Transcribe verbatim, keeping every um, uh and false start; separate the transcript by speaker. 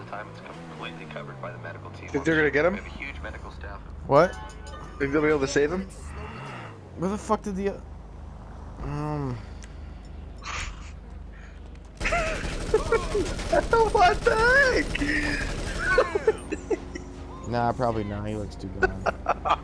Speaker 1: the time it's completely covered by the medical team.
Speaker 2: Think they're gonna get him?
Speaker 1: We have a huge medical staff.
Speaker 3: What?
Speaker 2: Think they'll be able to save him?
Speaker 3: Where the fuck did the... Um...
Speaker 2: What the heck?
Speaker 3: Nah, probably not. He looks too gone.